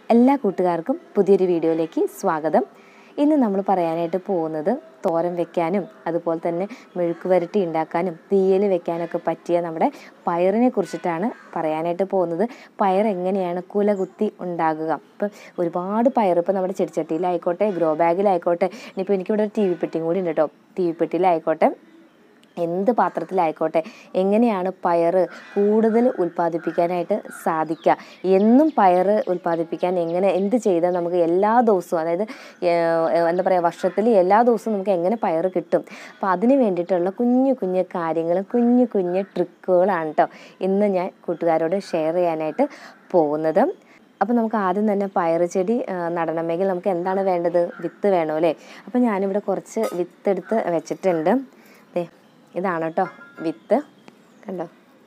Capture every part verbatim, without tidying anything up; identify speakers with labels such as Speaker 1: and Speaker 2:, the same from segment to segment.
Speaker 1: എല്ലാ കൂട്ടുകാർക്കും പുതിയൊരു വീഡിയോയിലേക്ക് സ്വാഗതം. ഇന്ന് നമ്മൾ പറയാനായിട്ട് പോകുന്നത് തോരൻ വെക്കാനും അതുപോലെ തന്നെ മെഴുക്ക് വരട്ടി ഉണ്ടാക്കാനും തീയൽ വെക്കാനൊക്കെ പറ്റിയ നമ്മുടെ പയറിനെ കുറിച്ചിട്ടാണ് പറയാനായിട്ട് പോകുന്നത്. പയർ എങ്ങനെയാണ് കുല കുത്തി ഉണ്ടാകുക. ഇപ്പം ഒരുപാട് പയർ ഇപ്പം നമ്മുടെ ചെടിച്ചട്ടിയിലായിക്കോട്ടെ, ഗ്രോ ബാഗിലായിക്കോട്ടെ, ഇനിയിപ്പോൾ എനിക്കിവിടെ ഒരു ടി വി പെട്ടിയും കൂടി ഉണ്ട് കേട്ടോ. ടി വി പെട്ടിയിലായിക്കോട്ടെ, എന്ത് പാത്രത്തിലായിക്കോട്ടെ, എങ്ങനെയാണ് പയർ കൂടുതൽ ഉൽപ്പാദിപ്പിക്കാനായിട്ട് സാധിക്കുക, എന്നും പയർ ഉൽപ്പാദിപ്പിക്കാൻ എങ്ങനെ എന്ത് ചെയ്താൽ നമുക്ക് എല്ലാ ദിവസവും, അതായത് എന്താ പറയുക, വർഷത്തിൽ എല്ലാ ദിവസവും നമുക്ക് എങ്ങനെ പയർ കിട്ടും. അപ്പോൾ അതിന് വേണ്ടിയിട്ടുള്ള കുഞ്ഞു കുഞ്ഞു കാര്യങ്ങൾ, കുഞ്ഞു കുഞ്ഞു ട്രിക്കുകളാണ് കേട്ടോ ഇന്ന് ഞാൻ കൂട്ടുകാരോട് ഷെയർ ചെയ്യാനായിട്ട് പോകുന്നത്. അപ്പോൾ നമുക്ക് ആദ്യം തന്നെ പയർ ചെടി നടണമെങ്കിൽ നമുക്ക് എന്താണ് വേണ്ടത്? വിത്ത് വേണം അല്ലേ. അപ്പോൾ ഞാനിവിടെ കുറച്ച് വിത്തെടുത്ത് വെച്ചിട്ടുണ്ട്. ഇതാണ് കേട്ടോ വിത്ത്, കണ്ടോ.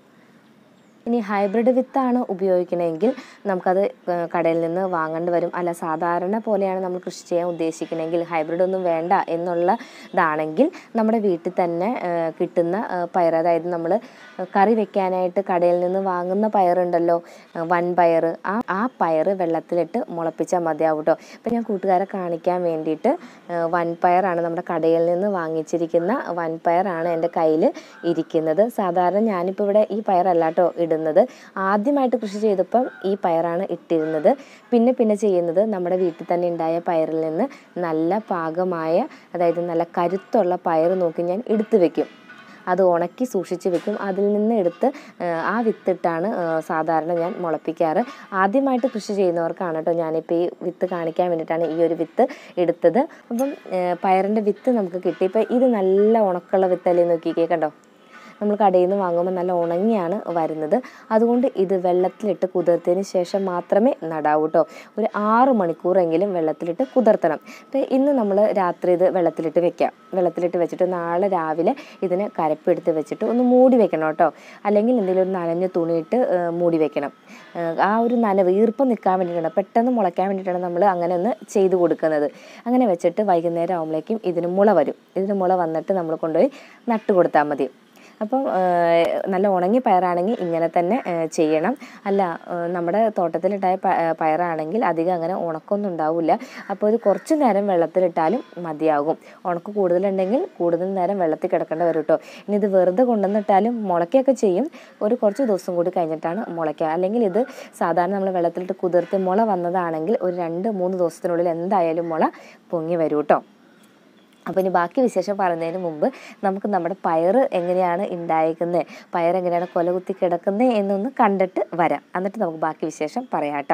Speaker 1: ഇനി ഹൈബ്രിഡ് വിത്താണ് ഉപയോഗിക്കണമെങ്കിൽ നമുക്കത് കടയിൽ നിന്ന് വാങ്ങേണ്ടി വരും. അല്ല, സാധാരണ പോലെയാണ് നമ്മൾ കൃഷി ചെയ്യാൻ ഉദ്ദേശിക്കണമെങ്കിൽ, ഹൈബ്രിഡ് ഒന്നും വേണ്ട എന്നുള്ളതാണെങ്കിൽ നമ്മുടെ വീട്ടിൽ തന്നെ കിട്ടുന്ന പയർ, അതായത് നമ്മൾ കറി വെക്കാനായിട്ട് കടയിൽ നിന്ന് വാങ്ങുന്ന പയറുണ്ടല്ലോ, വൻ പയർ, ആ ആ പയർ വെള്ളത്തിലിട്ട് മുളപ്പിച്ചാൽ മതിയാവും കേട്ടോ. അപ്പം ഞാൻ കൂട്ടുകാരെ കാണിക്കാൻ വേണ്ടിയിട്ട് വൻ പയറാണ് നമ്മുടെ കടയിൽ നിന്ന് വാങ്ങിച്ചിരിക്കുന്ന വൻ പയറാണ് എൻ്റെ കയ്യിൽ ഇരിക്കുന്നത്. സാധാരണ ഞാനിപ്പോൾ ഇവിടെ ഈ പയറല്ല കേട്ടോ ഇടുന്നത്. ആദ്യമായിട്ട് കൃഷി ചെയ്തപ്പം ഈ പയറാണ് ഇട്ടിരുന്നത്. പിന്നെ പിന്നെ ചെയ്യുന്നത് നമ്മുടെ വീട്ടിൽ തന്നെ ഉണ്ടായ പയറിൽ നിന്ന് നല്ല പാകമായ, അതായത് നല്ല കരുത്തുള്ള പയർ നോക്കി ഞാൻ എടുത്തു വെക്കും. അത് ഉണക്കി സൂക്ഷിച്ച് വെക്കും. അതിൽ നിന്ന് എടുത്ത് ആ വിത്തിട്ടാണ് സാധാരണ ഞാൻ മുളപ്പിക്കാറ്. ആദ്യമായിട്ട് കൃഷി ചെയ്യുന്നവർക്കാണ് കേട്ടോ ഞാനിപ്പോൾ ഈ വിത്ത് കാണിക്കാൻ വേണ്ടിയിട്ടാണ് ഈ ഒരു വിത്ത് എടുത്തത്. അപ്പം പയറിൻ്റെ വിത്ത് നമുക്ക് കിട്ടി. ഇപ്പം ഇത് നല്ല ഉണക്കുള്ള വിത്തല്ലേ, നോക്കിക്കേ, കണ്ടോ. നമ്മൾ കടയിൽ നിന്ന് വാങ്ങുമ്പോൾ നല്ല ഉണങ്ങിയാണ് വരുന്നത്. അതുകൊണ്ട് ഇത് വെള്ളത്തിലിട്ട് കുതിർത്തതിന് ശേഷം മാത്രമേ നടാവൂ കേട്ടോ. ഒരു ആറ് മണിക്കൂറെങ്കിലും വെള്ളത്തിലിട്ട് കുതിർത്തണം. അപ്പോൾ ഇന്ന് നമ്മൾ രാത്രി ഇത് വെള്ളത്തിലിട്ട് വെക്കാം. വെള്ളത്തിലിട്ട് വെച്ചിട്ട് നാളെ രാവിലെ ഇതിന് കരപ്പെടുത്ത് വെച്ചിട്ട് ഒന്ന് മൂടി വെക്കണം കേട്ടോ. അല്ലെങ്കിൽ എന്തെങ്കിലും ഒരു നനഞ്ഞ തുണിയിട്ട് മൂടി വെക്കണം. ആ ഒരു നനവ്, ഈർപ്പം നിൽക്കാൻ വേണ്ടിയിട്ടാണ്, പെട്ടെന്ന് മുളയ്ക്കാൻ വേണ്ടിയിട്ടാണ് നമ്മൾ അങ്ങനെ ഒന്ന് ചെയ്ത് കൊടുക്കുന്നത്. അങ്ങനെ വെച്ചിട്ട് വൈകുന്നേരം ആകുമ്പോഴേക്കും ഇതിന് മുള വരും. ഇതിന് മുള വന്നിട്ട് നമ്മൾ കൊണ്ടുപോയി നട്ട് കൊടുത്താൽ മതി. അപ്പം നല്ല ഉണങ്ങിയ പയറാണെങ്കിൽ ഇങ്ങനെ തന്നെ ചെയ്യണം. അല്ല, നമ്മുടെ തോട്ടത്തിലിട്ടായ പയറാണെങ്കിൽ അധികം അങ്ങനെ ഉണക്കൊന്നും ഉണ്ടാവില്ല. അപ്പോൾ ഇത് കുറച്ച് നേരം വെള്ളത്തിലിട്ടാലും മതിയാകും. ഉണക്ക് കൂടുതലുണ്ടെങ്കിൽ കൂടുതൽ നേരം വെള്ളത്തിൽ കിടക്കേണ്ടി വരും കേട്ടോ. ഇനി ഇത് വെറുതെ കൊണ്ടുവന്നിട്ടാലും മുളയ്ക്കുകയൊക്കെ ചെയ്യും. ഒരു കുറച്ച് ദിവസം കൂടി കഴിഞ്ഞിട്ടാണ് മുളയ്ക്കുക. അല്ലെങ്കിൽ ഇത് സാധാരണ നമ്മൾ വെള്ളത്തിലിട്ട് കുതിർത്ത് മുള വന്നതാണെങ്കിൽ ഒരു രണ്ട് മൂന്ന് ദിവസത്തിനുള്ളിൽ എന്തായാലും മുള പൊങ്ങി വരും കേട്ടോ. അപ്പോൾ ഇനി ബാക്കി വിശേഷം പറയുന്നതിന് മുമ്പ് നമുക്ക് നമ്മുടെ പയർ എങ്ങനെയാണ് ഉണ്ടായിരിക്കുന്നത്, പയർ എങ്ങനെയാണ് കൊലകുത്തി കിടക്കുന്നത് എന്നൊന്ന് കണ്ടിട്ട് വരാം. എന്നിട്ട് നമുക്ക് ബാക്കി വിശേഷം പറയാം കേട്ടോ.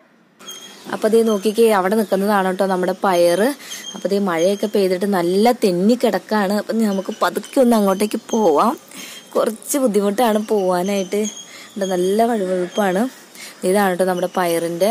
Speaker 1: അപ്പോൾ ഇത് നോക്കിക്കേ, അവിടെ നിൽക്കുന്നതാണ് കേട്ടോ നമ്മുടെ പയർ. അപ്പോൾ ഇത് മഴയൊക്കെ പെയ്തിട്ട് നല്ല തെന്നി കിടക്കാണ്. അപ്പം നമുക്ക് പതുക്കെ ഒന്ന് അങ്ങോട്ടേക്ക് പോവാം. കുറച്ച് ബുദ്ധിമുട്ടാണ് പോവാനായിട്ട്, നല്ല വഴുവഴുപ്പാണ്. ഇതാണ് കേട്ടോ നമ്മുടെ പയറിൻ്റെ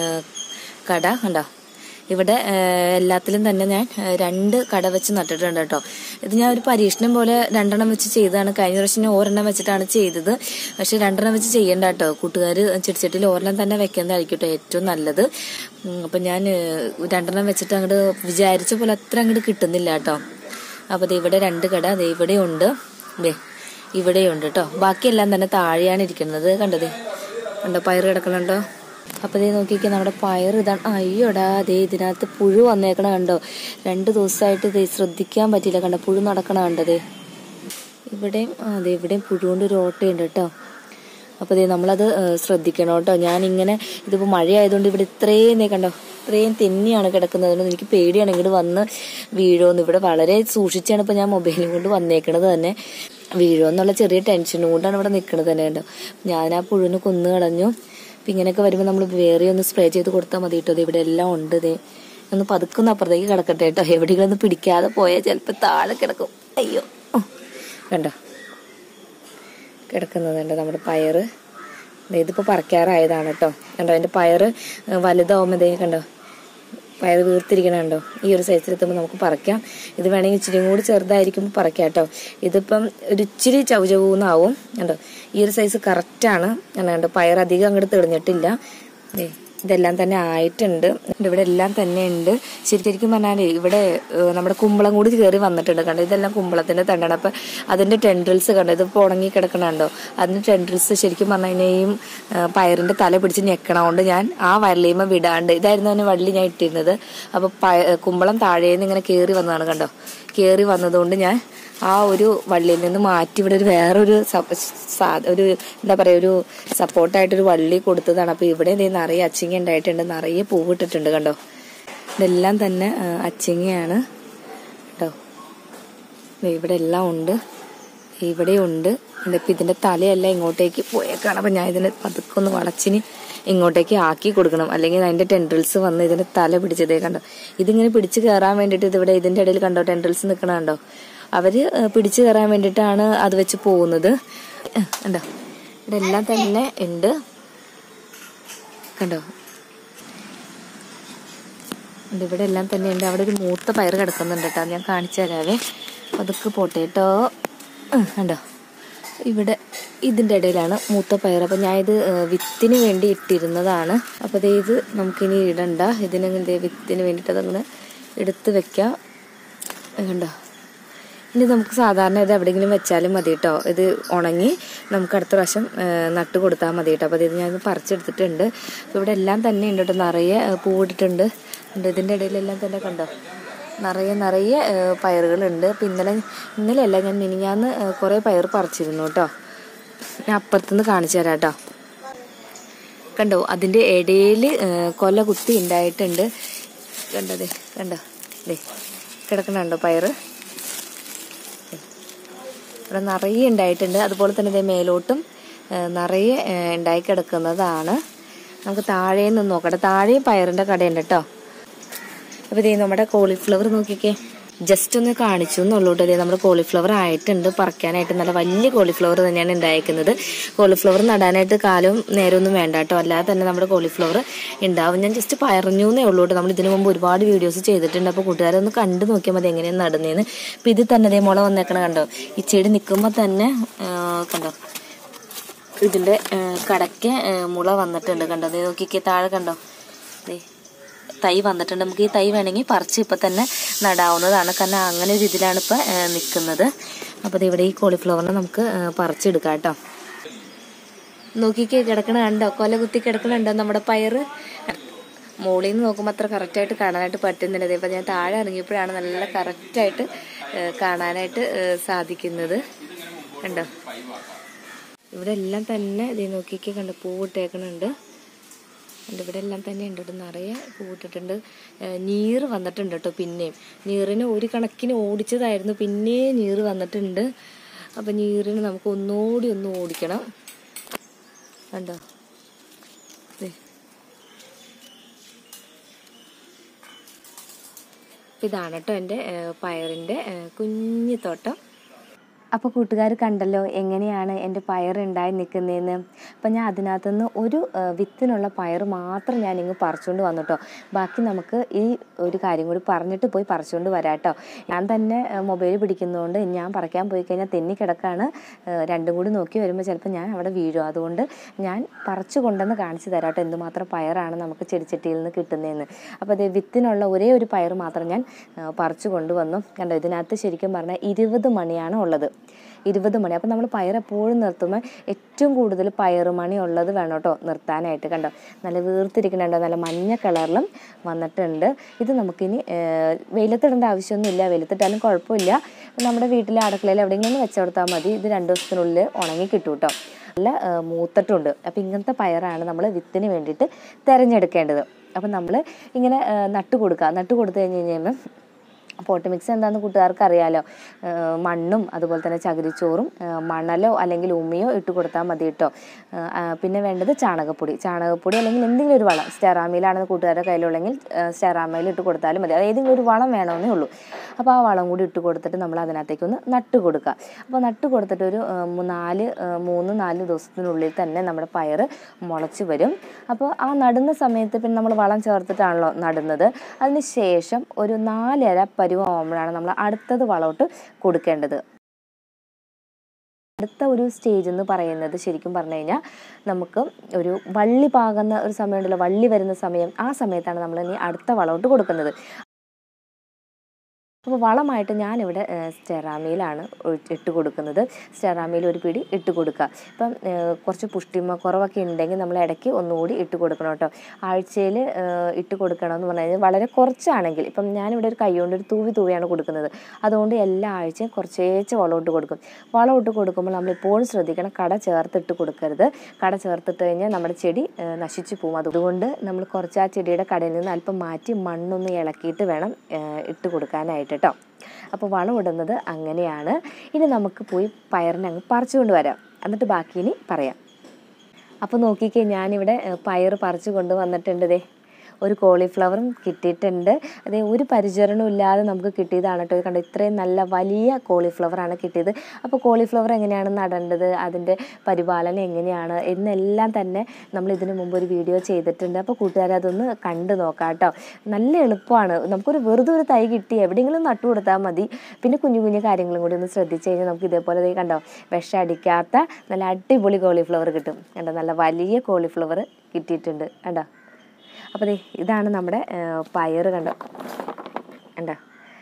Speaker 1: കട, കണ്ടോ. ഇവിടെ എല്ലാത്തിലും തന്നെ ഞാൻ രണ്ട് കട വെച്ച് നട്ടിട്ടുണ്ട് കേട്ടോ. ഇത് ഞാൻ ഒരു പരീക്ഷണം പോലെ രണ്ടെണ്ണം വെച്ച് ചെയ്തതാണ്. കഴിഞ്ഞ പ്രാവശ്യം ഞാൻ ഒരെണ്ണം വെച്ചിട്ടാണ് ചെയ്തത്. പക്ഷെ രണ്ടെണ്ണം വെച്ച് ചെയ്യണ്ട കേട്ടോ. കൂട്ടുകാർ ചെടിച്ചട്ടിയിൽ ഒരെണ്ണം തന്നെ വെക്കുന്നതായിരിക്കും കേട്ടോ ഏറ്റവും നല്ലത്. അപ്പം ഞാൻ രണ്ടെണ്ണം വെച്ചിട്ട് അങ്ങോട്ട് വിചാരിച്ച പോലെ അത്ര അങ്ങോട്ട് കിട്ടുന്നില്ല കേട്ടോ. അപ്പോൾ ദേ ഇവിടെ രണ്ട് കട ദേ ഇവിടെ ഉണ്ട്, ദേ ഇവിടെയുണ്ട് കേട്ടോ. ബാക്കിയെല്ലാം തന്നെ താഴെയാണ് ഇരിക്കുന്നത്. കണ്ടതേ, കണ്ടോ പയർ കിടക്കണുണ്ടോ. അപ്പോൾ ഇതേ നോക്കിക്കേ, നമ്മുടെ പയർ ഇതാണ്. അയ്യോടാ, അതേ ഇതിനകത്ത് പുഴു വന്നേക്കണ കണ്ടോ. രണ്ട് ദിവസമായിട്ട് ഇതേ ശ്രദ്ധിക്കാൻ പറ്റിയില്ല, കണ്ടോ പുഴു നടക്കണ കണ്ടതേ. ഇവിടെയും അതെ ഇവിടെയും പുഴു കൊണ്ട് ഒരു ഓട്ടയുണ്ട് കേട്ടോ. അപ്പോൾ ഇതേ നമ്മളത് ശ്രദ്ധിക്കണം കേട്ടോ. ഞാനിങ്ങനെ ഇതിപ്പോൾ മഴയായതുകൊണ്ട് ഇവിടെ ഇത്രയും കണ്ടോ, ഇത്രയും തെന്നിയാണ് കിടക്കുന്നത്. എനിക്ക് പേടിയാണ് ഇങ്ങോട്ട് വന്ന് വീഴുമെന്ന്. ഇവിടെ വളരെ സൂക്ഷിച്ചാണ് ഇപ്പോൾ ഞാൻ മൊബൈലും കൊണ്ട് വന്നേക്കണത് തന്നെ. വീഴുമെന്നുള്ള ചെറിയ ടെൻഷനും കൊണ്ടാണ് ഇവിടെ നിൽക്കുന്നത് തന്നെ കേട്ടോ. ഞാൻ ആ പുഴുവിനെ കൊന്നു കളഞ്ഞു. അപ്പം ഇങ്ങനെയൊക്കെ വരുമ്പോൾ നമ്മൾ വേറെ ഒന്ന് സ്പ്രേ ചെയ്ത് കൊടുത്താൽ മതി കേട്ടോ. ഇവിടെ എല്ലാം ഉണ്ട്. ഇതേ ഒന്ന് പതുക്കൊന്ന് അപ്പുറത്തേക്ക് കിടക്കട്ടെ കേട്ടോ. എവിടെയെങ്കിലും ഒന്ന് പിടിക്കാതെ പോയാൽ ചിലപ്പോൾ താഴെ കിടക്കും. അയ്യോ, കണ്ടോ കിടക്കുന്നതുണ്ട് നമ്മുടെ പയർ. ഇതിപ്പോൾ പറിക്കാറായതാണ് കേട്ടോ. കണ്ടോ അതിൻ്റെ പയർ വലുതാവുമ്പോൾ ഇതേ കണ്ടോ പയർ വീർത്തിരിക്കണുണ്ടോ. ഈ ഒരു സൈസിലെത്തുമ്പോൾ നമുക്ക് പറിക്കാം. ഇത് വേണമെങ്കിൽ ഇച്ചിരി കൂടി ചെറുതായിരിക്കുമ്പോൾ പറിക്കാം കേട്ടോ. ഇതിപ്പം ഒരു ഇച്ചിരി ചൗചവൂന്നാവും കണ്ടോ. ഈ ഒരു സൈസ് കറക്റ്റാണ്. കണ്ടോ പയർ അധികം അങ്ങോട്ട് തെളിഞ്ഞിട്ടില്ല. ഏ ഇതെല്ലാം തന്നെ ആയിട്ടുണ്ട്. ഇവിടെ എല്ലാം തന്നെ ഉണ്ട്. ശരിക്കും പറഞ്ഞാൽ ഇവിടെ നമ്മുടെ കുമ്പളം കൂടി കയറി വന്നിട്ടുണ്ട് കണ്ടോ. ഇതെല്ലാം കുമ്പളത്തിന്റെ തണ്ടാണ്. അപ്പം അതിന്റെ ടെൻഡ്രിൽസ് കണ്ടോ, ഇതിപ്പോൾ ഉണങ്ങി കിടക്കണുണ്ടോ. അതിന്റെ ടെൻഡ്രിൽസ് ശരിക്കും പറഞ്ഞു കഴിഞ്ഞാൽ പയറിന്റെ തല പിടിച്ച് ഞെക്കണോണ്ട് ഞാൻ ആ വള്ളിയുമ്മ വിടാണ്ട് ഇതായിരുന്നു അതിന് വള്ളി ഞാൻ ഇട്ടിരുന്നത്. അപ്പൊ പയ കുമ്പളം താഴേന്ന് ഇങ്ങനെ കയറി വന്നതാണ് കണ്ടോ. കയറി വന്നതുകൊണ്ട് ഞാൻ ആ ഒരു വള്ളിയിൽ നിന്ന് മാറ്റി ഇവിടെ ഒരു വേറൊരു ഒരു എന്താ പറയുക ഒരു സപ്പോർട്ടായിട്ടൊരു വള്ളി കൊടുത്തതാണ്. അപ്പോൾ ഇവിടെ നിറയെ അച്ചിങ്ങ ഉണ്ടായിട്ടുണ്ട്, നിറയെ പൂവിട്ടിട്ടുണ്ട് കണ്ടോ. ഇതെല്ലാം തന്നെ അച്ചിങ്ങയാണ് കേട്ടോ. ഇവിടെ എല്ലാം ഉണ്ട്, ഇവിടെ ഉണ്ട്. ഇപ്പം ഇതിൻ്റെ തലയെല്ലാം ഇങ്ങോട്ടേക്ക് പോയേക്കാണ്. അപ്പം ഞാൻ ഇതിനെ പതുക്കെ ഒന്ന് വളച്ചിന് ഇങ്ങോട്ടേക്ക് ആക്കി കൊടുക്കണം, അല്ലെങ്കിൽ അതിൻ്റെ ടെൻഡ്രിൽസ് വന്ന് ഇതിൻ്റെ തല പിടിച്ചതേ കണ്ടോ. ഇതിങ്ങനെ പിടിച്ച് കയറാൻ വേണ്ടിയിട്ട് ഇതിവിടെ ഇതിൻ്റെ ഇടയിൽ കണ്ടോ ടെൻഡ്രിൽസ് നിൽക്കണ കണ്ടോ. അവർ പിടിച്ചു കയറാൻ വേണ്ടിയിട്ടാണ് അത് വെച്ച് പോകുന്നത് കണ്ടോ. ഇവിടെ എല്ലാം തന്നെ ഉണ്ട് കണ്ടോ. ഇവിടെ എല്ലാം തന്നെ ഉണ്ട്. അവിടെ ഒരു മൂത്ത പയർ കിടക്കുന്നുണ്ട് കേട്ടോ, ഞാൻ കാണിച്ചു തരാവേ. അതൊക്കെ പോട്ടെ കേട്ടോ. കണ്ടോ ഇവിടെ ഇതിൻ്റെ ഇടയിലാണ് മൂത്ത പയർ. അപ്പം ഞാൻ ഇത് വിത്തിന് വേണ്ടി ഇട്ടിരുന്നതാണ്. അപ്പോൾ ദേ ഇത് നമുക്കിനി ഇടണ്ട, ഇതിനെങ്ങനെ വിത്തിന് വേണ്ടിയിട്ട് അതങ്ങനെ എടുത്ത് വെക്കാം കണ്ടോ. ഇനി നമുക്ക് സാധാരണ ഇത് എവിടെയെങ്കിലും വെച്ചാലും മതി കേട്ടോ. ഇത് ഉണങ്ങി നമുക്ക് അടുത്ത പ്രാവശ്യം നട്ട് കൊടുത്താൽ മതി കേട്ടോ. അപ്പോൾ ഇത് ഞാൻ പറിച്ചെടുത്തിട്ടുണ്ട്. അപ്പോൾ ഇവിടെ എല്ലാം തന്നെ ഉണ്ട് കേട്ടോ, നിറയെ പൂവിട്ടിട്ടുണ്ട്. ഇതിൻ്റെ ഇടയിലെല്ലാം തന്നെ കണ്ടോ നിറയെ നിറയെ പയറുകളുണ്ട്. അപ്പം ഇന്നലെ ഇന്നലെ അല്ല ഞാൻ മിനിഞ്ഞാന്ന് കുറേ പയർ പറിച്ചിരുന്നു കേട്ടോ. ഞാൻ അപ്പുറത്തുനിന്ന് കാണിച്ചു തരാം കേട്ടോ. കണ്ടോ അതിൻ്റെ ഇടയിൽ കൊല കുത്തി ഉണ്ടായിട്ടുണ്ട് കണ്ടോ. ദേ കണ്ടോ ദേ കിടക്കണുണ്ടോ പയർ. ഇവിടെ നിറയെ ഉണ്ടായിട്ടുണ്ട്. അതുപോലെ തന്നെ ഇതേ മേലോട്ടും നിറയെ ഉണ്ടായി കിടക്കുന്നതാണ്. നമുക്ക് താഴെ നിന്ന് നോക്കട്ടെ. താഴെ പയറിൻ്റെ കടയുണ്ട് കേട്ടോ. അപ്പോൾ ഇതേ നമ്മുടെ കോളിഫ്ലവർ നോക്കിക്കേ, ജസ്റ്റ് ഒന്ന് കാണിച്ചു എന്നുള്ളൂ കേട്ടോ. ഇതേ നമ്മുടെ കോളിഫ്ലവർ ആയിട്ടുണ്ട്. പറിക്കാനായിട്ട് നല്ല വലിയ കോളിഫ്ലവർ തന്നെയാണ് ഉണ്ടായിരിക്കുന്നത്. കോളിഫ്ലവർ നടാനായിട്ട് കാലവും നേരമൊന്നും വേണ്ട കേട്ടോ, അല്ലാതെ തന്നെ നമ്മുടെ കോളിഫ്ലവർ ഉണ്ടാവും. ഞാൻ ജസ്റ്റ് പറഞ്ഞു എന്നേ ഉള്ളൂ കേട്ടോ. നമ്മൾ ഇതിനു മുമ്പ് ഒരുപാട് വീഡിയോസ് ചെയ്തിട്ടുണ്ട്. അപ്പോൾ കൂട്ടുകാരെ ഒന്ന് കണ്ടു നോക്കിയാൽ മതി എങ്ങനെയാണ് നടുന്നതെന്ന്. അപ്പം ഇത് തന്നെ ഇതേ മുള വന്നേക്കണ കണ്ടോ. ഈ ചെടി നിൽക്കുമ്പോൾ തന്നെ കണ്ടോ ഇതിൻ്റെ കടയ്ക്ക് മുള വന്നിട്ടുണ്ട് കണ്ടോ. അതേ നോക്കിക്കേ താഴെ കണ്ടോ ദേ തൈ വന്നിട്ടുണ്ട്. നമുക്ക് ഈ തൈ വേണമെങ്കിൽ പറിച്ച് ഇപ്പം തന്നെ നടാവുന്നതാണ്. കാരണം അങ്ങനെ ഒരു ഇതിലാണ് ഇപ്പം നിൽക്കുന്നത്. അപ്പോൾ ഇത് ഇവിടെ ഈ കോളിഫ്ലവറിനെ നമുക്ക് പറിച്ചെടുക്കാം കേട്ടോ. നോക്കിക്കേ കിടക്കണ കണ്ടോ, കൊല കുത്തി കിടക്കണുണ്ടോ നമ്മുടെ പയർ. മുകളിൽ നിന്ന് നോക്കുമ്പോൾ അത്ര കറക്റ്റായിട്ട് കാണാനായിട്ട് പറ്റുന്നില്ല. ഇപ്പം ഞാൻ താഴെ ഇറങ്ങിയപ്പോഴാണ് നല്ല കറക്റ്റായിട്ട് കാണാനായിട്ട് സാധിക്കുന്നത് കണ്ടോ. ഇവിടെ എല്ലാം തന്നെ ഇത് നോക്കിക്കേ കണ്ടോ പൂവിട്ടേക്കണുണ്ട്. ഇവിടെ എല്ലാം തന്നെ ഉണ്ട് കേട്ടോ, നിറയെ പൂവിട്ടിട്ടുണ്ട്. നീറ് വന്നിട്ടുണ്ട് കേട്ടോ. പിന്നെയും നീറിന് ഒരു കണക്കിന് ഓടിച്ചതായിരുന്നു, പിന്നെയും നീറ് വന്നിട്ടുണ്ട്. അപ്പം നീറിന് നമുക്ക് ഒന്നുകൂടി ഒന്ന് ഓടിക്കണം കണ്ടോ. ഇതാണ് കേട്ടോ എൻ്റെ പയറിൻ്റെ കുഞ്ഞു തോട്ടം. അപ്പോൾ കൂട്ടുകാർ കണ്ടല്ലോ എങ്ങനെയാണ് എൻ്റെ പയറുണ്ടായി നിൽക്കുന്നതെന്ന്. അപ്പം ഞാൻ അതിനകത്തുനിന്ന് ഒരു വിത്തിനുള്ള പയർ മാത്രം ഞാനിങ്ങ് പറിച്ചുകൊണ്ട് വന്നു കേട്ടോ. ബാക്കി നമുക്ക് ഈ ഒരു കാര്യം കൂടി പറഞ്ഞിട്ട് പോയി പറിച്ചുകൊണ്ട് വരാം കേട്ടോ. ഞാൻ തന്നെ മൊബൈൽ പിടിക്കുന്നതുകൊണ്ട് ഞാൻ പറിക്കാൻ പോയി കഴിഞ്ഞാൽ തെന്നിക്കിടക്കാണ്. രണ്ടും കൂടി നോക്കി വരുമ്പോൾ ചിലപ്പോൾ ഞാൻ അവിടെ വീഴും. അതുകൊണ്ട് ഞാൻ പറിച്ചു കൊണ്ടുവന്ന് കാണിച്ചു തരാം കേട്ടോ എന്തുമാത്രം പയറാണ് നമുക്ക് ചെടിച്ചട്ടിയിൽ നിന്ന് കിട്ടുന്നതെന്ന്. അപ്പോൾ അത് വിത്തിനുള്ള ഒരേ ഒരു പയർ മാത്രം ഞാൻ പറിച്ചു കൊണ്ടുവന്നു കണ്ടോ. ഇതിനകത്ത് ശരിക്കും പറഞ്ഞാൽ ഇരുപത് മണിയാണ് ഉള്ളത്, ഇരുപത് മണി. അപ്പം നമ്മൾ പയർ എപ്പോഴും നിർത്തുമ്പോൾ ഏറ്റവും കൂടുതൽ പയറുമണി ഉള്ളത് വേണം കേട്ടോ നിർത്താനായിട്ട് കണ്ടോ. നല്ല വീർത്തിരിക്കുന്നുണ്ടോ, നല്ല മഞ്ഞ കളറിലും വന്നിട്ടുണ്ട്. ഇത് നമുക്കിനി വെയിലത്തിടേണ്ട ആവശ്യമൊന്നുമില്ല, വെയിലത്തിട്ടാലും കുഴപ്പമില്ല. നമ്മുടെ വീട്ടിലെ അടുക്കളയിൽ എവിടെയെങ്കിലും വെച്ച് കൊടുത്താൽ മതി. ഇത് രണ്ട് ദിവസത്തിനുള്ളിൽ ഉണങ്ങി കിട്ടും കേട്ടോ. നല്ല മൂത്തിട്ടുണ്ട്. അപ്പം ഇങ്ങനത്തെ പയറാണ് നമ്മൾ വിത്തിന് വേണ്ടിയിട്ട് തിരഞ്ഞെടുക്കേണ്ടത്. അപ്പം നമ്മൾ ഇങ്ങനെ നട്ട് കൊടുക്കുക. നട്ട് കൊടുത്തു കഴിഞ്ഞ് കഴിയുമ്പോൾ പോട്ട് മിക്സ് എന്താണെന്ന് കൂട്ടുകാർക്ക് അറിയാമല്ലോ. മണ്ണും അതുപോലെ തന്നെ ചകിരിച്ചോറും മണലോ അല്ലെങ്കിൽ ഉമിയോ ഇട്ട് കൊടുത്താൽ മതി കേട്ടോ. പിന്നെ വേണ്ടത് ചാണകപ്പൊടി, ചാണകപ്പൊടി അല്ലെങ്കിൽ എന്തെങ്കിലും ഒരു വളം. സ്റ്റെറാമയിലാണെന്ന് കൂട്ടുകാരുടെ കയ്യിലുള്ളെങ്കിൽ സ്റ്റെറാമയിൽ ഇട്ട് കൊടുത്താലും മതി. ഏതെങ്കിലും ഒരു വളം വേണമെന്നേ ഉള്ളൂ. അപ്പോൾ ആ വളം കൂടി ഇട്ട് കൊടുത്തിട്ട് നമ്മൾ അതിനകത്തേക്കൊന്ന് നട്ട് കൊടുക്കുക. അപ്പോൾ നട്ട് കൊടുത്തിട്ട് ഒരു നാല് മൂന്ന് നാല് ദിവസത്തിനുള്ളിൽ തന്നെ നമ്മുടെ പയർ മുളച്ച് വരും. അപ്പോൾ ആ നടുന്ന സമയത്ത് പിന്നെ നമ്മൾ വളം ചേർത്തിട്ടാണല്ലോ നടുന്നത്. അതിന് ശേഷം ഒരു നാലര പരുവമാകുമ്പോഴാണ് നമ്മൾ അടുത്തത് വളമിട്ട് കൊടുക്കേണ്ടത്. അടുത്ത ഒരു സ്റ്റേജ് എന്ന് പറയുന്നത് ശരിക്കും പറഞ്ഞു കഴിഞ്ഞാൽ നമുക്ക് ഒരു വള്ളി പാകുന്ന ഒരു സമയമുണ്ടല്ലോ, വള്ളി വരുന്ന സമയം, ആ സമയത്താണ് നമ്മൾ ഇനി അടുത്ത വളമിട്ട് കൊടുക്കുന്നത്. അപ്പോൾ വളമായിട്ട് ഞാനിവിടെ സ്റ്റെറാമീലാണ് ഇട്ട് കൊടുക്കുന്നത്. സ്റ്റെറാമീൽ ഒരു പിടി ഇട്ട് കൊടുക്കുക. ഇപ്പം കുറച്ച് പുഷ്ടിമ കുറവൊക്കെ ഉണ്ടെങ്കിൽ നമ്മൾ ഇടയ്ക്ക് ഒന്നുകൂടി ഇട്ട് കൊടുക്കണം കേട്ടോ. ആഴ്ചയിൽ ഇട്ട് കൊടുക്കണമെന്ന് പറഞ്ഞു കഴിഞ്ഞാൽ വളരെ കുറച്ചാണെങ്കിൽ, ഇപ്പം ഞാനിവിടെ ഒരു കൈ കൊണ്ട് ഒരു തൂവി തൂവിയാണ് കൊടുക്കുന്നത്. അതുകൊണ്ട് എല്ലാ ആഴ്ചയും കുറച്ചേച്ച് വളം ഇട്ട് കൊടുക്കും. വളം ഇട്ട് കൊടുക്കുമ്പോൾ നമ്മളെപ്പോഴും ശ്രദ്ധിക്കണം, കട ചേർത്തിട്ട് കൊടുക്കരുത്. കട ചേർത്തിട്ട് കഴിഞ്ഞാൽ നമ്മുടെ ചെടി നശിച്ചു പോകും. അതുകൊണ്ട് നമ്മൾ കുറച്ച് ആ ചെടിയുടെ കടയിൽ നിന്ന് അല്പം മാറ്റി മണ്ണൊന്ന് ഇളക്കിയിട്ട് വേണം ഇട്ട് കൊടുക്കാനായിട്ട് കേട്ടോ. അപ്പോൾ വളം ഇടുന്നത് അങ്ങനെയാണ്. ഇനി നമുക്ക് പോയി പയറിനെ അങ്ങ് പറിച്ചു കൊണ്ട് വരാം, എന്നിട്ട് ബാക്കി ഇനി പറയാം. അപ്പോൾ നോക്കിക്കേ, ഞാനിവിടെ പയർ പറിച്ചു കൊണ്ട് വന്നിട്ടുണ്ട്. ദേ ഒരു കോളിഫ്ലവറും കിട്ടിയിട്ടുണ്ട്. അതേ ഒരു പരിചരണവും ഇല്ലാതെ നമുക്ക് കിട്ടിയതാണ് കേട്ടോ. കണ്ടോ, ഇത്രയും നല്ല വലിയ കോളിഫ്ലവറാണ് കിട്ടിയത്. അപ്പോൾ കോളിഫ്ലവർ എങ്ങനെയാണ് നടേണ്ടത്, അതിൻ്റെ പരിപാലനം എങ്ങനെയാണ് എന്നെല്ലാം തന്നെ നമ്മൾ ഇതിനു മുമ്പ് ഒരു വീഡിയോ ചെയ്തിട്ടുണ്ട്. അപ്പോൾ കൂട്ടുകാരെ അതൊന്ന് കണ്ടു നോക്കാം കേട്ടോ. നല്ല എളുപ്പമാണ്. നമുക്കൊരു വെറുതെ ഒരു തൈ കിട്ടി എവിടെയെങ്കിലും നട്ടു കൊടുത്താൽ മതി. പിന്നെ കുഞ്ഞു കുഞ്ഞു കാര്യങ്ങളും കൂടി ഒന്ന് ശ്രദ്ധിച്ചു കഴിഞ്ഞാൽ നമുക്ക് ഇതേപോലെ കണ്ടോ വിഷം അടിക്കാത്ത നല്ല അടിപൊളി കോളിഫ്ലവർ കിട്ടും. കണ്ടോ, നല്ല വലിയ കോളിഫ്ലവർ കിട്ടിയിട്ടുണ്ട് കണ്ടോ. അപ്പോൾ ദേ ഇതാണ് നമ്മുടെ പയർ. കണ്ടോ കണ്ടോ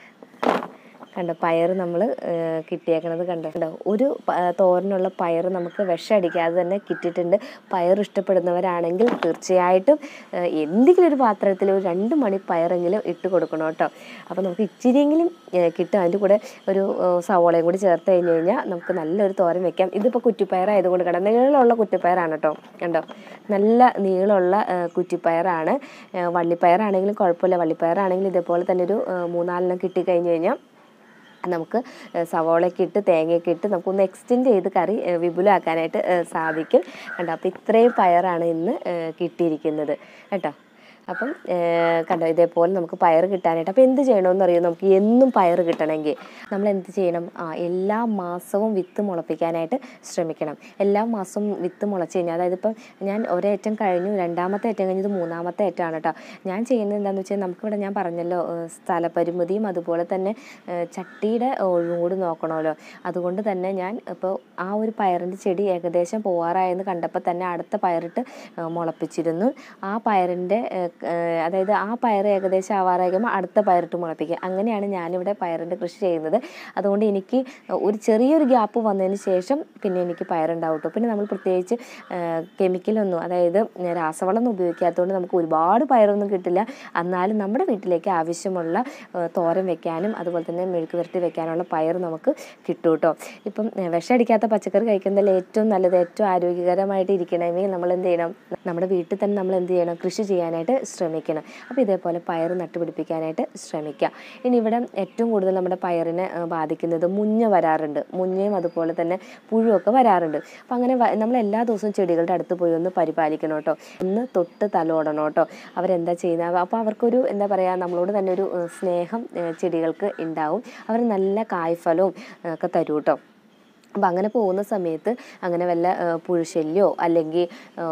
Speaker 1: കണ്ടോ പയർ നമ്മൾ കിട്ടിയേക്കണത് കണ്ടോ കണ്ടോ ഒരു തോരനുള്ള പയർ നമുക്ക് വിഷം അടിക്കാതെ തന്നെ കിട്ടിയിട്ടുണ്ട്. പയർ ഇഷ്ടപ്പെടുന്നവരാണെങ്കിൽ തീർച്ചയായിട്ടും എന്തെങ്കിലും ഒരു പാത്രത്തിൽ ഒരു രണ്ട് മണി പയറെങ്കിലും ഇട്ട് കൊടുക്കണം കേട്ടോ. അപ്പോൾ നമുക്ക് ഇച്ചിരിയെങ്കിലും കിട്ടും. അതിൻ്റെ കൂടെ ഒരു സവോളയും കൂടി ചേർത്ത് കഴിഞ്ഞ് കഴിഞ്ഞാൽ നമുക്ക് നല്ലൊരു തോരൻ വെക്കാം. ഇതിപ്പോൾ കുറ്റിപ്പയറായതുകൊണ്ട് കണ്ടോ നീളമുള്ള കുറ്റിപ്പയറാണ് കേട്ടോ. കണ്ടോ നല്ല നീളമുള്ള കുറ്റിപ്പയറാണ്. വള്ളിപ്പയറാണെങ്കിലും കുഴപ്പമില്ല. വള്ളിപ്പയറാണെങ്കിലും ഇതേപോലെ തന്നെ ഒരു മൂന്നാലെണ്ണം കിട്ടിക്കഴിഞ്ഞ് കഴിഞ്ഞാൽ നമുക്ക് സവോളയൊക്കെ ഇട്ട് തേങ്ങയൊക്കെ ഇട്ട് നമുക്കൊന്ന് എക്സ്റ്റെൻഡ് ചെയ്ത് കറി വിപുലമാക്കാനായിട്ട് സാധിക്കും. കണ്ടോ, അപ്പോൾ ഇത്രയും പയറാണ് ഇന്ന് കിട്ടിയിരിക്കുന്നത് കേട്ടോ. അപ്പം കണ്ടോ ഇതേപോലെ നമുക്ക് പയർ കിട്ടാനായിട്ട്. അപ്പോൾ എന്ത് ചെയ്യണമെന്ന് അറിയാം, നമുക്ക് എന്നും പയർ കിട്ടണമെങ്കിൽ നമ്മൾ എന്ത് ചെയ്യണം, ആ എല്ലാ മാസവും വിത്ത് മുളപ്പിക്കാനായിട്ട് ശ്രമിക്കണം. എല്ലാ മാസവും വിത്ത് മുളച്ച് കഴിഞ്ഞാൽ, അതായത് ഇപ്പം ഞാൻ ഒരേറ്റം കഴിഞ്ഞു, രണ്ടാമത്തെ ഏറ്റം കഴിഞ്ഞത് മൂന്നാമത്തെ ഏറ്റമാണ് കേട്ടോ. ഞാൻ ചെയ്യുന്നത് എന്താണെന്ന് വെച്ചാൽ നമുക്കിവിടെ ഞാൻ പറഞ്ഞല്ലോ സ്ഥലപരിമിതിയും അതുപോലെ തന്നെ ചട്ടിയുടെ ഒഴിവും കൂടി നോക്കണമല്ലോ. അതുകൊണ്ട് തന്നെ ഞാൻ ഇപ്പോൾ ആ ഒരു പയറിൻ്റെ ചെടി ഏകദേശം പോവാറായെന്ന് കണ്ടപ്പോൾ തന്നെ അടുത്ത പയറിട്ട് മുളപ്പിച്ചിരുന്നു. ആ പയറിൻ്റെ അതായത് ആ പയർ ഏകദേശം ആവാറാകുമ്പോൾ അടുത്ത പയറിട്ട് മുളപ്പിക്കുക. അങ്ങനെയാണ് ഞാനിവിടെ പയറിൻ്റെ കൃഷി ചെയ്യുന്നത്. അതുകൊണ്ട് എനിക്ക് ഒരു ചെറിയൊരു ഗ്യാപ്പ് വന്നതിന് ശേഷം പിന്നെ എനിക്ക് പയറുണ്ടാവും കേട്ടോ. പിന്നെ നമ്മൾ പ്രത്യേകിച്ച് കെമിക്കലൊന്നും അതായത് രാസവളമൊന്നും ഉപയോഗിക്കാത്തതുകൊണ്ട് നമുക്ക് ഒരുപാട് പയറൊന്നും കിട്ടില്ല. എന്നാലും നമ്മുടെ വീട്ടിലേക്ക് ആവശ്യമുള്ള തോരൻ വെക്കാനും അതുപോലെ തന്നെ മെഴുക്ക് പുരട്ടി വെക്കാനുള്ള പയർ നമുക്ക് കിട്ടും കേട്ടോ. ഇപ്പം വിഷമടിക്കാത്ത പച്ചക്കറി കഴിക്കുന്നതിൽ ഏറ്റവും നല്ലത്, ഏറ്റവും ആരോഗ്യകരമായിട്ട് ഇരിക്കണമെങ്കിൽ നമ്മൾ എന്ത് ചെയ്യണം, നമ്മുടെ വീട്ടിൽ തന്നെ നമ്മൾ എന്ത് ചെയ്യണം, കൃഷി ചെയ്യാനായിട്ട് ശ്രമിക്കണം. അപ്പോൾ ഇതേപോലെ പയർ നട്ടുപിടിപ്പിക്കാനായിട്ട് ശ്രമിക്കുക. ഇനി ഇവിടെ ഏറ്റവും കൂടുതൽ നമ്മുടെ പയറിനെ ബാധിക്കുന്നത് മുഞ്ഞ വരാറുണ്ട്. മുഞ്ഞയും അതുപോലെ തന്നെ പുഴുവൊക്കെ വരാറുണ്ട്. അപ്പം അങ്ങനെ നമ്മൾ എല്ലാ ദിവസവും ചെടികളുടെ അടുത്ത് പോയി ഒന്ന് പരിപാലിക്കണം കേട്ടോ. ഒന്ന് തൊട്ട് തലോടണം കേട്ടോ. അവരെന്താ ചെയ്യുന്നത്, അപ്പോൾ അവർക്കൊരു എന്താ പറയുക, നമ്മളോട് തന്നെ ഒരു സ്നേഹം ചെടികൾക്ക് ഉണ്ടാവും. അവർ നല്ല കായ്ഫലവും ഒക്കെ തരും കേട്ടോ. അപ്പം അങ്ങനെ പോകുന്ന സമയത്ത് അങ്ങനെ വല്ല പുഴുശല്യോ അല്ലെങ്കിൽ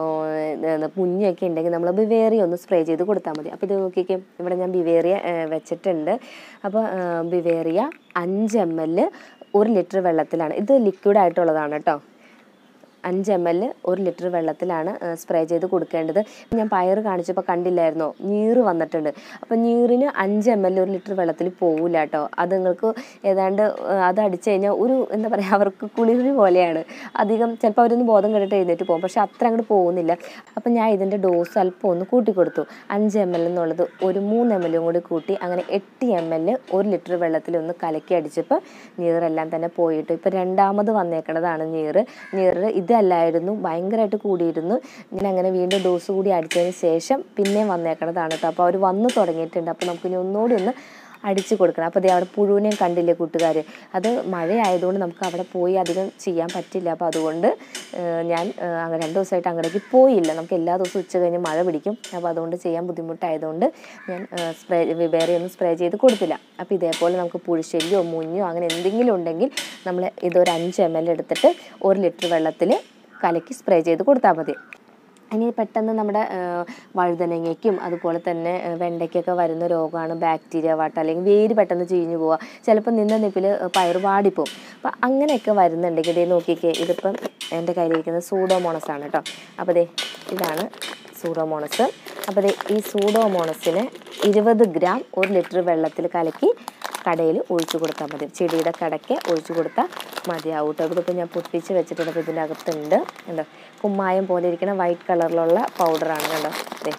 Speaker 1: മുഞ്ഞൊക്കെ ഉണ്ടെങ്കിൽ നമ്മൾ ബിവേറിയ ഒന്ന് സ്പ്രേ ചെയ്ത് കൊടുത്താൽ മതി. അപ്പോൾ ഇത് നോക്കിക്കേ, ഇവിടെ ഞാൻ ബിവേറിയ വെച്ചിട്ടുണ്ട്. അപ്പോൾ ബിവേറിയ അഞ്ച് എം എൽ ഒരു ലിറ്റർ വെള്ളത്തിലാണ്, ഇത് ലിക്വിഡ് ആയിട്ടുള്ളതാണ് കേട്ടോ. അഞ്ച് എം എൽ ഒരു ലിറ്റർ വെള്ളത്തിലാണ് സ്പ്രേ ചെയ്ത് കൊടുക്കേണ്ടത്. ഞാൻ പയർ കാണിച്ചപ്പോൾ കണ്ടില്ലായിരുന്നോ, നീറ് വന്നിട്ടുണ്ട്. അപ്പം നീറിന് അഞ്ച് എം എൽ ഒരു ലിറ്റർ വെള്ളത്തിൽ പോകില്ല കേട്ടോ. അത് നിങ്ങൾക്ക് ഏതാണ്ട് അത് അടിച്ചു കഴിഞ്ഞാൽ ഒരു എന്താ പറയുക, അവർക്ക് കുളിരി പോലെയാണ്. അധികം ചിലപ്പോൾ അവരൊന്ന് ബോധം കെട്ടിട്ട് എഴുന്നേറ്റ് പോകും, പക്ഷെ അത്ര അങ്ങോട്ട് പോകുന്നില്ല. അപ്പം ഞാൻ ഇതിൻ്റെ ഡോസ് അല്പം ഒന്ന് കൂട്ടി കൊടുത്തു. അഞ്ച് എം എൽ എന്നുള്ളത് ഒരു മൂന്ന് എം എല്ലും കൂടി കൂട്ടി അങ്ങനെ എട്ട് എം എൽ ഒരു ലിറ്റർ വെള്ളത്തിൽ ഒന്ന് കലക്കി അടിച്ചപ്പോൾ നീറെല്ലാം തന്നെ പോയിട്ട് ഇപ്പം രണ്ടാമത് വന്നേക്കണതാണ് നീറ്. നീറ് ഇതല്ലായിരുന്നു, ഭയങ്കരമായിട്ട് കൂടിയിരുന്നു. ഞാൻ അങ്ങനെ വീണ്ടും ഡോസ് കൂടി അടിച്ചതിന് ശേഷം പിന്നെയും വന്നേക്കണതാണ് കേട്ടോ. അപ്പോൾ അവർ വന്ന് തുടങ്ങിയിട്ടുണ്ട്. അപ്പോൾ നമുക്കിനി ഒന്നുകൂടി ഒന്ന് അടിച്ചു കൊടുക്കണം. അപ്പോൾ അതേ അവിടെ പുഴുവിനെയും കണ്ടില്ലേ കൂട്ടുകാർ. അത് മഴയായതുകൊണ്ട് നമുക്ക് അവിടെ പോയി അധികം ചെയ്യാൻ പറ്റില്ല. അപ്പോൾ അതുകൊണ്ട് ഞാൻ അങ്ങനെ രണ്ട് ദിവസമായിട്ട് അങ്ങോട്ടേക്ക് പോയില്ല. നമുക്ക് എല്ലാ ദിവസവും ഉച്ച കഴിഞ്ഞ് മഴ പിടിക്കും. അപ്പോൾ അതുകൊണ്ട് ചെയ്യാൻ ബുദ്ധിമുട്ടായതുകൊണ്ട് ഞാൻ സ്പ്രേ വേറെ ഒന്നും സ്പ്രേ ചെയ്ത് കൊടുത്തില്ല. അപ്പോൾ ഇതേപോലെ നമുക്ക് പുഴുശല്യോ മുഞ്ഞോ അങ്ങനെ എന്തെങ്കിലും ഉണ്ടെങ്കിൽ നമ്മൾ ഇതൊരു അഞ്ച് എം എൽ എടുത്തിട്ട് ഒരു ലിറ്റർ വെള്ളത്തിൽ കലക്കി സ്പ്രേ ചെയ്ത് കൊടുത്താൽ മതി. ഇനി പെട്ടെന്ന് നമ്മുടെ വഴുതനങ്ങയ്ക്കും അതുപോലെ തന്നെ വെണ്ടയ്ക്കൊക്കെ വരുന്ന രോഗമാണ് ബാക്ടീരിയ വാട്ട, അല്ലെങ്കിൽ വേര് പെട്ടെന്ന് ചീഞ്ഞു പോവുക, ചിലപ്പോൾ നിന്ന നിപ്പിൽ പയർ വാടിപ്പോവും. അപ്പം അങ്ങനെയൊക്കെ വരുന്നുണ്ടെങ്കിൽ ഇതേ നോക്കിക്കേ, ഇതിപ്പം എൻ്റെ കയ്യിലിരിക്കുന്നത് സൂഡോമോണസ് ആണ് കേട്ടോ. അപ്പോൾ ദേ ഇതാണ് സൂഡോമോണസ്. അപ്പോൾ ദേ ഈ സൂഡോമോണസിന് ഇരുപത് ഗ്രാം ഒരു ലിറ്റർ വെള്ളത്തിൽ കലക്കി കടയിൽ ഒഴിച്ചു കൊടുത്താൽ മതി. ചെടിയുടെ കടയ്ക്ക് ഒഴിച്ചു കൊടുത്താൽ മതിയാവും കേട്ടോ. ഇവിടെ ഇപ്പോൾ ഞാൻ പൊട്ടിച്ച് വെച്ചിട്ടുണ്ട്. അപ്പോൾ ഇതിൻ്റെ അകത്തുണ്ട് കണ്ടോ, കുമ്മായം പോലെ ഇരിക്കുന്ന വൈറ്റ് കളറിലുള്ള പൗഡറാണ് കണ്ടോ. അതെ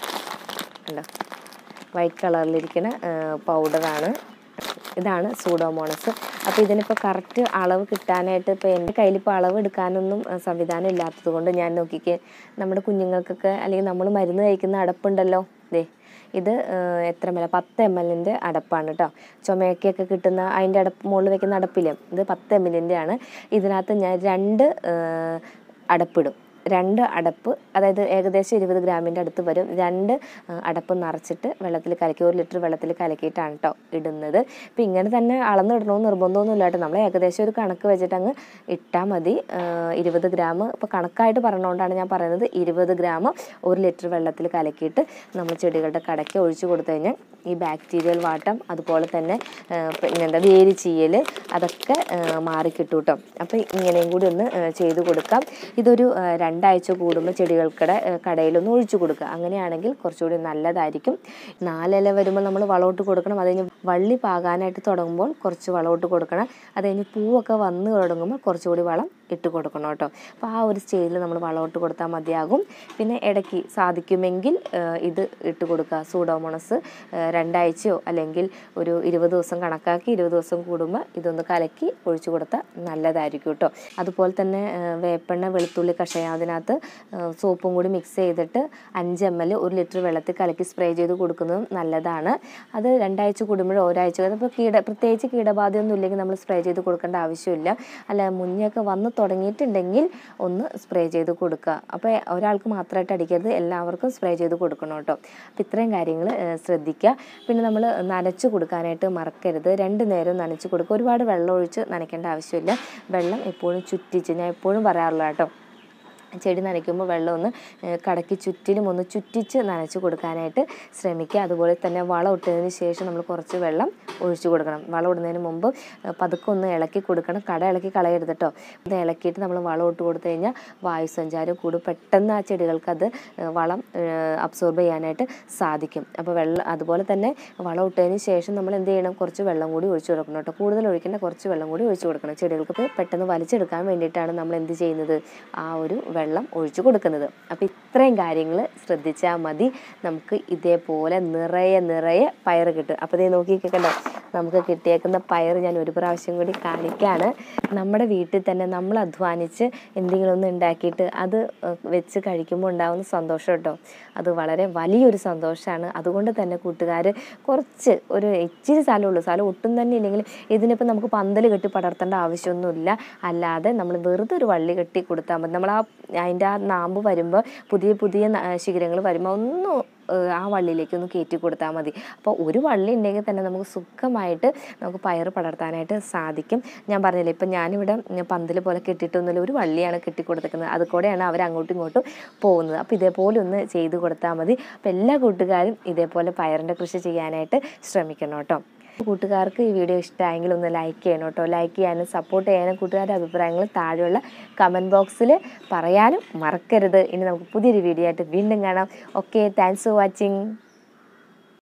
Speaker 1: കണ്ടോ, വൈറ്റ് കളറിലിരിക്കുന്ന പൗഡറാണ്. ഇതാണ് സൂഡോമോണസ്. അപ്പോൾ ഇതിനിപ്പോൾ കറക്റ്റ് അളവ് കിട്ടാനായിട്ട് ഇപ്പോൾ എൻ്റെ കയ്യിലിപ്പോൾ അളവ് എടുക്കാനൊന്നും സംവിധാനം ഇല്ലാത്തത് കൊണ്ട് ഞാൻ നോക്കിക്കേ, നമ്മുടെ കുഞ്ഞുങ്ങൾക്കൊക്കെ അല്ലെങ്കിൽ നമ്മൾ മരുന്ന് കഴിക്കുന്ന അടപ്പുണ്ടല്ലോ, ദേ ഇത് എത്ര എം എൽ, പത്ത് എം എല്ലിൻ്റെ അടപ്പാണ് കേട്ടോ. ചുമയൊക്കെയൊക്കെ കിട്ടുന്ന അതിൻ്റെ അടപ്പ് മുകളിൽ വെക്കുന്ന അടപ്പില്ലേ, ഇത് പത്ത് എം എല്ലിൻ്റെ ആണ്. ഇതിനകത്ത് ഞാൻ രണ്ട് അടപ്പിടും. രണ്ട് അടപ്പ്, അതായത് ഏകദേശം ഇരുപത് ഗ്രാമിൻ്റെ അടുത്ത് വരും. രണ്ട് അടപ്പ് നിറച്ചിട്ട് വെള്ളത്തിൽ കലക്കി, ഒരു ലിറ്റർ വെള്ളത്തിൽ കലക്കിയിട്ടാണ് കേട്ടോ ഇടുന്നത്. അപ്പോൾ ഇങ്ങനെ തന്നെ അളന്നിടണമെന്ന് നിർബന്ധമൊന്നുമില്ല കേട്ടോ. നമ്മൾ ഏകദേശം ഒരു കണക്ക് വെച്ചിട്ട് അങ്ങ് ഇട്ടാൽ മതി. ഇരുപത് ഗ്രാം ഇപ്പോൾ കണക്കായിട്ട് പറഞ്ഞുകൊണ്ടാണ് ഞാൻ പറയുന്നത്. ഇരുപത് ഗ്രാം ഒരു ലിറ്റർ വെള്ളത്തിൽ കലക്കിയിട്ട് നമ്മൾ ചെടികളുടെ കടയ്ക്ക് ഒഴിച്ചു കൊടുത്തു കഴിഞ്ഞാൽ ഈ ബാക്ടീരിയൽ വാട്ടം അതുപോലെ തന്നെ എന്താ വേര് ചീയൽ അതൊക്കെ മാറിക്കിട്ടും കേട്ടോ. അപ്പോൾ ഇങ്ങനെയും കൂടി ഒന്ന് ചെയ്ത് കൊടുക്കാം. ഇതൊരു രണ്ടാഴ്ച കൂടുമ്പോൾ ചെടികൾക്കിടെ കടയിലൊന്ന് ഒഴിച്ചു കൊടുക്കുക. അങ്ങനെയാണെങ്കിൽ കുറച്ചുകൂടി നല്ലതായിരിക്കും. നാലില വരുമ്പോൾ നമ്മൾ വളമിട്ട് കൊടുക്കണം. അത് കഴിഞ്ഞ് വള്ളി പാകാനായിട്ട് തുടങ്ങുമ്പോൾ കുറച്ച് വളമിട്ട് കൊടുക്കണം. അത് കഴിഞ്ഞ് പൂവൊക്കെ വന്ന് തുടങ്ങുമ്പോൾ കുറച്ചുകൂടി വളം ഇട്ട് കൊടുക്കണം കേട്ടോ. അപ്പോൾ ആ ഒരു സ്റ്റേജിൽ നമ്മൾ വളമിട്ട് കൊടുത്താൽ മതിയാകും. പിന്നെ ഇടയ്ക്ക് സാധിക്കുമെങ്കിൽ ഇത് ഇട്ട് കൊടുക്കുക. സൂഡോമോണസ് രണ്ടാഴ്ചയോ അല്ലെങ്കിൽ ഒരു ഇരുപത് ദിവസം കണക്കാക്കി ഇരുപത് ദിവസം കൂടുമ്പോൾ ഇതൊന്ന് കലക്കി ഒഴിച്ചു കൊടുത്താൽ നല്ലതായിരിക്കും കേട്ടോ. അതുപോലെ തന്നെ വേപ്പെണ്ണ വെളുത്തുള്ളി കഷായം, അതിനകത്ത് സോപ്പും കൂടി മിക്സ് ചെയ്തിട്ട് അഞ്ച് എം എൽ ഒരു ലിറ്റർ വെള്ളത്തിൽ കലക്കി സ്പ്രേ ചെയ്ത് കൊടുക്കുന്നതും നല്ലതാണ്. അത് രണ്ടാഴ്ച കൂടുമ്പോഴോ ഒരാഴ്ച, അപ്പോൾ കീട പ്രത്യേകിച്ച് കീടബാധയൊന്നും ഇല്ലെങ്കിൽ നമ്മൾ സ്പ്രേ ചെയ്ത് കൊടുക്കേണ്ട ആവശ്യമില്ല. അല്ല മുന്നൊക്കെ വന്ന് തുടങ്ങിയിട്ടുണ്ടെങ്കിൽ ഒന്ന് സ്പ്രേ ചെയ്ത് കൊടുക്കുക. അപ്പോൾ ഒരാൾക്ക് മാത്രമായിട്ട് അടിക്കരുത്, എല്ലാവർക്കും സ്പ്രേ ചെയ്ത് കൊടുക്കണം കേട്ടോ. അപ്പോൾ ഇത്രയും കാര്യങ്ങൾ ശ്രദ്ധിക്കുക. പിന്നെ നമ്മൾ നനച്ച് കൊടുക്കാനായിട്ട് മറക്കരുത്. രണ്ട് നേരം നനച്ച് കൊടുക്കുക. ഒരുപാട് വെള്ളം ഒഴിച്ച് നനയ്ക്കേണ്ട ആവശ്യമില്ല. വെള്ളം എപ്പോഴും ചുറ്റിച്ച്, ഞാൻ എപ്പോഴും പറയാറുള്ള കേട്ടോ, ചെടി നനയ്ക്കുമ്പോൾ വെള്ളം ഒന്ന് കടക്കി ചുറ്റിലും ഒന്ന് ചുറ്റിച്ച് നനച്ച് കൊടുക്കാനായിട്ട് ശ്രമിക്കുക. അതുപോലെ തന്നെ വളം ഇട്ടതിന് ശേഷം നമ്മൾ കുറച്ച് വെള്ളം ഒഴിച്ചു കൊടുക്കണം. വളം ഇടുന്നതിന് മുമ്പ് പതുക്കെ ഒന്ന് ഇളക്കി കൊടുക്കണം. കട ഇളക്കി കളയരുത് കേട്ടോ. അത് ഇളക്കിയിട്ട് നമ്മൾ വളം ഇട്ട് കൊടുത്തു കഴിഞ്ഞാൽ വായുസഞ്ചാരം കൂടും. പെട്ടെന്ന് ആ ചെടികൾക്ക് അത് വളം അബ്സോർബ് ചെയ്യാനായിട്ട് സാധിക്കും. അപ്പോൾ വെള്ളം അതുപോലെ തന്നെ വളം ഇട്ടതിന് ശേഷം നമ്മൾ എന്ത് ചെയ്യണം, കുറച്ച് വെള്ളം കൂടി ഒഴിച്ചു കൊടുക്കണം കേട്ടോ. കൂടുതൽ ഒഴിക്കേണ്ട, കുറച്ച് വെള്ളം കൂടി ഒഴിച്ചു കൊടുക്കണം. ചെടികൾക്ക് പെട്ടെന്ന് വലിച്ചെടുക്കാൻ വേണ്ടിയിട്ടാണ് നമ്മൾ എന്ത് ചെയ്യുന്നത്, ആ ഒരു വെള്ളം ഒഴിച്ചു കൊടുക്കുന്നത്. അപ്പോൾ ഇത്രയും കാര്യങ്ങൾ ശ്രദ്ധിച്ചാൽ മതി. നമുക്ക് ഇതേപോലെ നിറയെ നിറയെ പയർ കിട്ടും. അപ്പോൾ ഇതേ നോക്കിക്കണ്ടോ, നമുക്ക് കിട്ടിയേക്കുന്ന പയർ ഞാൻ ഒരു പ്രാവശ്യം കൂടി കാണിക്കുകയാണ്. നമ്മുടെ വീട്ടിൽ തന്നെ നമ്മൾ അധ്വാനിച്ച് എന്തെങ്കിലും ഒന്ന് ഉണ്ടാക്കിയിട്ട് അത് വെച്ച് കഴിക്കുമ്പോൾ ഉണ്ടാകുന്ന സന്തോഷം കേട്ടോ, അത് വളരെ വലിയൊരു സന്തോഷമാണ്. അതുകൊണ്ട് തന്നെ കൂട്ടുകാർ കുറച്ച് ഒരു ഇച്ചിരി സ്ഥലമുള്ളൂ, സ്ഥലം ഒട്ടും തന്നെ ഇല്ലെങ്കിൽ ഇതിനിപ്പോൾ നമുക്ക് പന്തൽ കെട്ടി പടർത്തേണ്ട ആവശ്യമൊന്നുമില്ല. അല്ലാതെ നമ്മൾ വെറുതെ ഒരു വള്ളി കെട്ടി കൊടുത്താൽ മതി. നമ്മൾ ആ അതിൻ്റെ ആ നാമ്പ് വരുമ്പോൾ പുതിയ പുതിയ ശിഖരങ്ങൾ വരുമ്പോൾ ഒന്ന് ആ വള്ളിയിലേക്ക് ഒന്ന് കയറ്റി കൊടുത്താൽ മതി. അപ്പോൾ ഒരു വള്ളി ഉണ്ടെങ്കിൽ തന്നെ നമുക്ക് സുഖമായിട്ട് നമുക്ക് പയർ പടർത്താനായിട്ട് സാധിക്കും. ഞാൻ പറഞ്ഞില്ലേ, ഇപ്പം ഞാനിവിടെ പന്തൽ പോലെ കെട്ടിയിട്ടൊന്നുമില്ല, ഒരു വള്ളിയാണ് കെട്ടി കൊടുത്തിരിക്കുന്നത്. അത് കൂടെയാണ് അവർ അങ്ങോട്ടും ഇങ്ങോട്ടും പോകുന്നത്. അപ്പോൾ ഇതേപോലെ ഒന്ന് ചെയ്ത് കൊടുത്താൽ മതി. അപ്പോൾ എല്ലാ കൂട്ടുകാരും ഇതേപോലെ പയറിൻ്റെ കൃഷി ചെയ്യാനായിട്ട് ശ്രമിക്കണം കേട്ടോ. കൂട്ടുകാർക്ക് ഈ വീഡിയോ ഇഷ്ടമായെങ്കിൽ ഒന്ന് ലൈക്ക് ചെയ്യണം കേട്ടോ. ലൈക്ക് ചെയ്യാനും സപ്പോർട്ട് ചെയ്യാനും കൂട്ടുകാരുടെ അഭിപ്രായങ്ങൾ താഴെയുള്ള കമൻറ്റ് ബോക്സിൽ പറയാനും മറക്കരുത്. ഇനി നമുക്ക് പുതിയൊരു വീഡിയോ ആയിട്ട് വീണ്ടും കാണാം. Okay, thanks for watching.